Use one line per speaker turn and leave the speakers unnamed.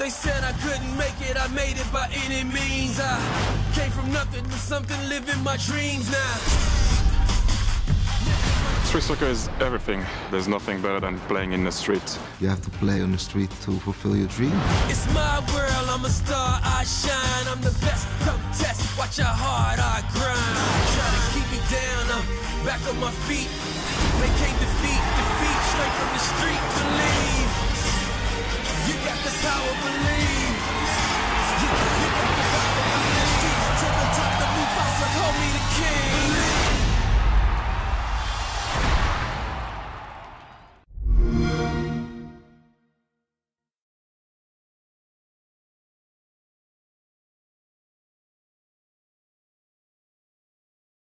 They said I couldn't make it, I made it by any means. I came from nothing to something, living my dreams now.
Street soccer is everything. There's nothing better than playing in the street.
You have to play on the street to fulfill your dream.
It's my world, I'm a star, I shine. I'm the best, come test, watch how hard I grind. Try to keep me down, I'm back on my feet. They can't defeat, straight from the street, believe.